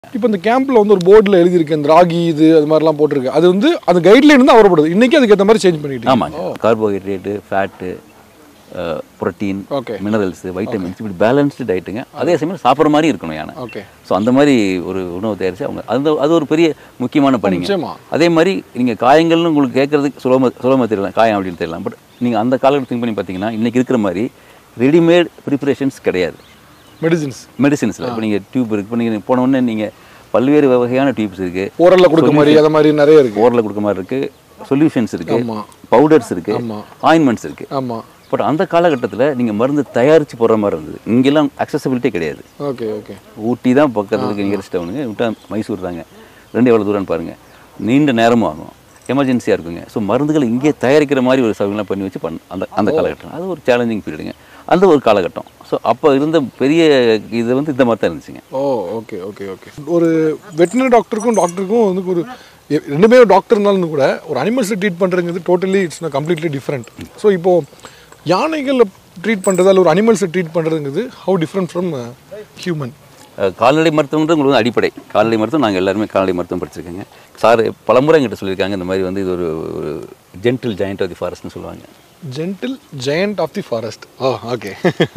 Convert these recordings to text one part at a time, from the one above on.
இப்போ இந்த கேம்ப்ல வந்து ஒரு போர்டில் எழுதியிருக்கு இந்த ராகி இது அது மாதிரிலாம் போட்டிருக்கு. அது வந்து அந்த கைட்லைன் தான் அவரப்படுது. இன்னைக்கு அதுக்கு ஏற்ற மாதிரி சேஞ்ச் பண்ணிட்டு. ஆமாங்க, carbohydrate, fat, protein, minerals, vitamins, இப்படி பேலன்ஸ்டு டயட்டுங்க. அதே சமயம் சாப்பிட்ற மாதிரி இருக்கணும் யானை. ஓகே. ஸோ அந்த மாதிரி ஒரு உணவு தயாரித்து அவங்க அது ஒரு பெரிய முக்கியமான பணிங்க. அதே மாதிரி நீங்கள் காயங்கள்னு உங்களுக்கு கேட்குறதுக்கு சுலபமாக தெரியலாம், காயம் அப்படின்னு தெரியலாம். பட் நீங்கள் அந்த காலகட்டத்தில் திங்க் பண்ணி பார்த்தீங்கன்னா இன்றைக்கி இருக்கிற மாதிரி ரெடிமேட் ப்ரிப்பரேஷன்ஸ் கிடையாது. மெடிசின்ஸில் இப்போ நீங்கள் டியூப் இருக்குது. இப்போ நீங்கள் போன உடனே நீங்கள் பல்வேறு வகையான டியூப்ஸ் இருக்குது. ஓரலில் கொடுக்க மாதிரி அதை மாதிரி நிறைய இருக்குது. ஓரலில் கொடுக்க மாதிரி இருக்குது, சொல்யூஷன்ஸ் இருக்குது, பவுடர்ஸ் இருக்குது, ஆயின்மெண்ட்ஸ் இருக்குது. ஆமாம். பட் அந்த காலகட்டத்தில் நீங்கள் மருந்து தயாரித்து போடுற மாதிரி இருந்தது. இங்கெல்லாம் அக்சசபிலிட்டியே கிடையாது. Okay okay. ஊட்டி தான் பக்கத்துக்கு நியரஸ்ட் டவுனுங்க. விட்டா மைசூர் தாங்க. ரெண்டு எவ்வளோ தூரம்னு பாருங்கள். நீண்ட நேரமும் ஆகும், எமர்ஜென்சியாக இருக்குங்க. ஸோ மருந்துகள் இங்கே தயாரிக்கிற மாதிரி ஒரு சவுகரியெலாம் பண்ணி வச்சு அந்த காலகட்டம் அது ஒரு சேலஞ்சிங் பீரியடுங்க. அந்த ஒரு காலகட்டம். ஸோ அப்போ இருந்த பெரிய இது வந்து இந்த மாதிரி தான் இருந்துச்சுங்க. Oh okay okay okay. ஒரு வெட்டினரி டாக்டருக்கும் வந்து ஒரு ரெண்டுமே டாக்டர் இருந்தாலும் கூட ஒரு அனிமல்ஸை ட்ரீட் பண்ணுறதுங்கிறது totally it's completely different. So இப்போது யானைகளை ட்ரீட் பண்ணுறது அல்ல ஒரு அனிமல்ஸை ட்ரீட் பண்ணுறதுங்கிறது ஹவு டிஃப்ரெண்ட் ஃப்ரம் ஹியூமன்? கால்நடை மருத்துவம்ன்றது உங்களுக்கு வந்து அடிப்படை. கால்நடை மருத்துவம் நாங்கள் எல்லாருமே கால்நடை மருத்துவம் படிச்சிருக்கேங்க. சார் பலமுறை என்கிட்ட சொல்லியிருக்காங்க இந்த மாதிரி வந்து இது ஒரு ஜென்டில் ஜாயிண்ட் ஆஃப் தி ஃபாரஸ்ட்னு சொல்லுவாங்க. Gentle giant of the forest. Oh okay.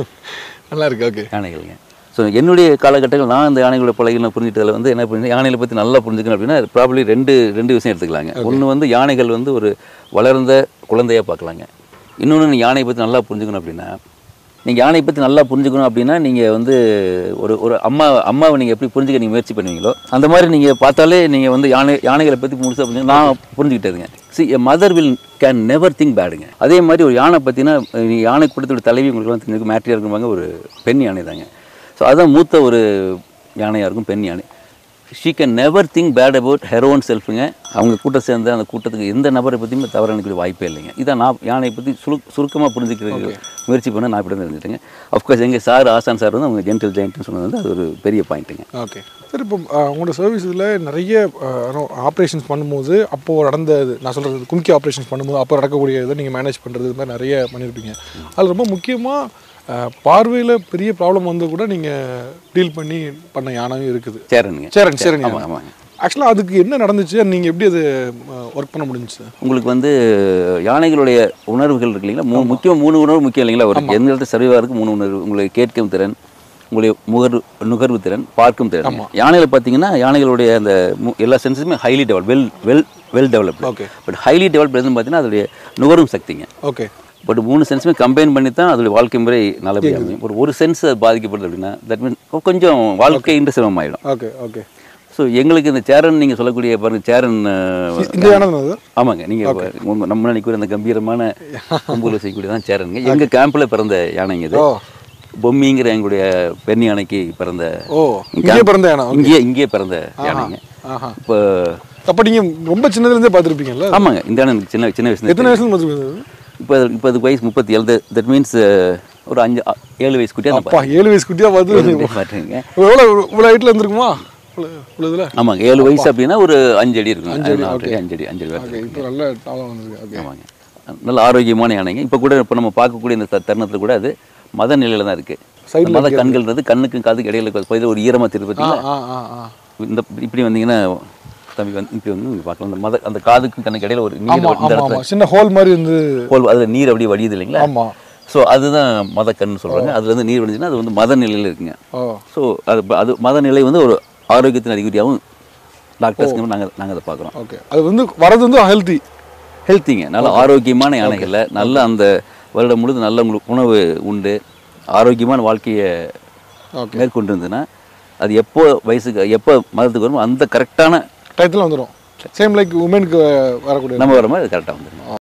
நல்லா இருக்கு. ஓகே. யானைகள்ங்க. ஸோ என்னுடைய காலகட்டங்கள் நான் இந்த யானைகளோட பழகின புரிஞ்சிட்டதில் வந்து என்ன பண்ணி யானைகளை பற்றி நல்லா புரிஞ்சுக்கணும் அப்படின்னா ப்ராப்ளி ரெண்டு விஷயம் எடுத்துக்கலாங்க. ஒன்று வந்து யானைகள் வந்து ஒரு வளர்ந்த குழந்தையாக பார்க்கலாங்க. இன்னொன்று யானையை பற்றி நல்லா புரிஞ்சுக்கணும் அப்படின்னா நீங்கள் யானையை பற்றி நல்லா புரிஞ்சுக்கணும் அப்படின்னா நீங்கள் வந்து ஒரு அம்மாவை நீங்கள் எப்படி புரிஞ்சுக்க நீங்கள் முயற்சி பண்ணுவீங்களோ அந்த மாதிரி நீங்கள் பார்த்தாலே நீங்கள் வந்து யானைகளை பற்றி முழுசாக புரிஞ்சு நான் புரிஞ்சுக்கிட்டதுங்க. A mother will can never think பேடுங்க. அதே மாதிரி ஒரு யானை பார்த்தீங்கன்னா நீங்கள் யானை கூட்டத்தோட தலைவி உங்களுக்குலாம் தெரிஞ்சுக்க மேட்ரியாக இருக்குவாங்க ஒரு பெண் யானை தாங்க. ஸோ அதுதான் மூத்த ஒரு யானையாக இருக்கும், பெண் யானை. She can never think bad about her own செல்ஃபுங்க. அவங்க கூட்டம் சேர்ந்து அந்த கூட்டத்துக்கு எந்த நபரை பற்றியுமே தவறு நினைக்கிற வாய்ப்பே இல்லைங்க. இதான் நான் யானையை பற்றி சுருக்கமாக புரிஞ்சுக்கிறதுக்கு முயற்சி பண்ண நான் இப்படி தான் இருந்துட்டேங்க. அஃப்கோர்ஸ் எங்கள் சார் ஆசான் சார் வந்து அவங்க ஜென்டில் ஜெயண்ட்னு சொன்னது வந்து அது ஒரு பெரிய பாயிண்ட்டுங்க. Okay sir. இப்போ உங்களோட சர்வீஸில் நிறைய ஆப்ரேஷன்ஸ் பண்ணும்போது அப்போது நடந்தது நான் சொல்கிறது கும்கி ஆப்ரேஷன்ஸ் பண்ணும்போது அப்போ நடக்கக்கூடிய இதை நீங்கள் மேனேஜ் பண்ணுறது இது மாதிரி நிறைய பண்ணியிருப்பீங்க. அது ரொம்ப முக்கியமாக பார்வையில் பெரிய ப்ராப்ளம் வந்து கூட நீங்கள் டீல் பண்ண யானையும் இருக்குது. சேரன். ஆமாங்க. ஆக்சுவலாக அதுக்கு என்ன நடந்துச்சு, நீங்கள் எப்படி அது ஒர்க் பண்ண முடிஞ்சிச்சு? உங்களுக்கு வந்து யானைகளுடைய உணர்வுகள் இருக்கு இல்லைங்களா, மூணு உணர்வு முக்கியம் இல்லைங்களா. ஒரு எந்த இடத்துல சரிவாருக்கு 3 உணர்வு. உங்களை கேட்கும் திறன், உங்களுடைய நுகர்வு திறன், பார்க்கும் திறன். யானைகளை பார்த்தீங்கன்னா யானைகளுடைய அந்த எல்லா சென்ஸுமே highly develop well developed. Okay. But highly developed எதுன்னு பார்த்தீங்கன்னா அதோடைய நுகரும் சக்திங்க. ஓகே. பட் 3 சென்ஸுமே கம்பைன் பண்ணி தான் அதோடைய வாழ்க்கை முறை நல்லபடியாக அமையும். ஒரு சென்ஸ் பாதிக்கப்படுது அப்படின்னா தட் மீன்ஸ் கொஞ்சம் வாழ்க்கை இன்று சிரமம் ஆகிடும். Okay okay. ஸோ எங்களுக்கு இந்த சேரன் நீங்கள் சொல்லக்கூடிய பாருங்கள் சேரன் ஆமாங்க. நீங்கள் நம்ம நினைக்கிற அந்த கம்பீரமான கும்பலை செய்யக்கூடியதான் சேரனுங்க. எங்கள் கேம்பில் பிறந்த யானைங்க இது. பொம்மிங்கிற எங்களுடைய பெண் யானைக்கு பிறந்த இங்கே பிறந்த யானைங்க. இப்போ அப்போ நீங்கள் ரொம்ப சின்னதுலேருந்தே பார்த்துருப்பீங்கல்ல? ஆமாங்க. இந்த யானை சின்ன வயசுல. எத்தனை வயசுல பார்த்துருப்பீங்க? இப்போ அதுக்கு வயசு 37. தட் மீன்ஸ் ஒரு 7 வயசு குட்டியாக. அப்பா 7 வயசு குட்டியாக பார்த்துருங்க. இவ்வளோ ஹைட்டில் இருந்துருக்குமா? ஆமாங்க. 7 வயசு அப்படின்னா ஒரு 5 அடி இருக்கும். 5 அடி. ஆமாங்க. நல்ல ஆரோக்கியமான யானைங்க. இப்போ கூட இப்போ நம்ம பார்க்கக்கூடிய இந்த தருணத்தில் கூட அது மத நிலையில தான் இருக்குது. மத கண்கள்ன்றது கண்ணுக்கும் காதுக்கு இடையில ஒரு ஈரமாக திருப்பி இந்த இப்படி வந்தீங்கன்னா தம்பி வந்து இப்படி வந்து பார்க்கலாம். அந்த காதுக்கும் கண்ணுக்கு இடையில ஒரு நீர் சின்ன ஹோல் மாதிரி இருந்து அதில் நீர் அப்படியே வடியுது இல்லைங்களா. ஸோ அதுதான் மத கண்ணுன்னு சொல்கிறாங்க. அதுலேருந்து நீர் வடிஞ்சுன்னா அது வந்து மத நிலையில் இருக்குங்க. ஸோ அது மத நிலை வந்து ஒரு ஆரோக்கியத்தின் அறிகுறியாகவும் டாக்டர்ஸ்க்கு நாங்கள் அதை பார்க்குறோம். ஓகே. அது வந்து வரது வந்து ஹெல்த்திங்க. நல்ல ஆரோக்கியமான யானைகளில் நல்ல அந்த வருடம் முழுது நல்ல உணவு உண்டு ஆரோக்கியமான வாழ்க்கையை மேற்கொண்டு இருந்ததுன்னா அது எப்போ மதத்துக்கு வருமோ அந்த கரெக்டான டயத்தில் வந்துடும். சேம் லைக் உமனுக்கு வரக்கூடிய நம்ம வர மாதிரி அது கரெக்டாக வந்துடும்.